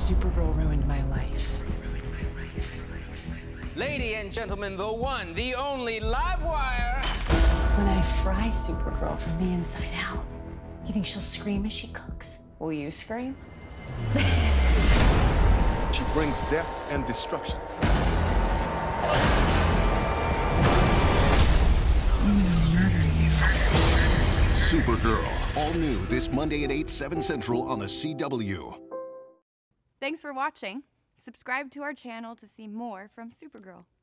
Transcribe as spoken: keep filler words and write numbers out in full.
Supergirl ruined my life. Lady and gentlemen, the one, the only live wire. When I fry Supergirl from the inside out, you think she'll scream as she cooks? Will you scream? She brings death and destruction. I'm gonna murder you. Supergirl, all new this Monday at eight, seven Central on the C W. Thanks for watching. Subscribe to our channel to see more from Supergirl.